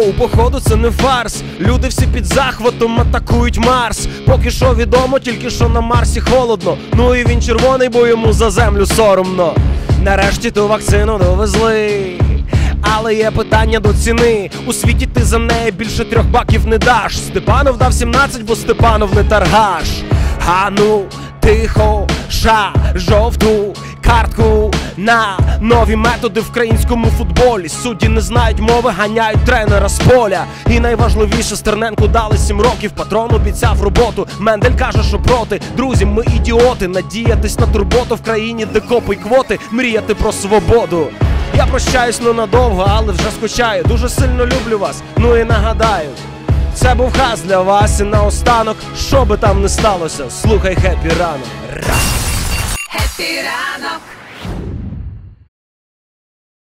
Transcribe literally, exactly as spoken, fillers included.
шоу, походу це не фарс. Люди всі під захватом атакують Марс. Поки що відомо, тільки що на Марсі холодно. Ну і він червоний, бо йому за землю соромно. Нарешті ту вакцину довезли, але є питання до ціни. У світі ти за неї більше трьох баків не даш. Степанов дав сімнадцять, бо Степанов не торгаш. А ну, тихо, ша, жовту картку на нові методи в українському футболі. Судді не знають мови, ганяють тренера з поля. І найважливіше, Стерненку дали сім років, патрон обіцяв роботу, Мендель каже, що проти. Друзі, ми ідіоти, надіятись на турботу в країні, де копи й квоти, мріяти про свободу. Я прощаюсь ненадовго, але вже скучаю. Дуже сильно люблю вас, ну і нагадаю, це був хас для вас. І наостанок, що би там не сталося, слухай Хеппі ранок. Хеппі ранок.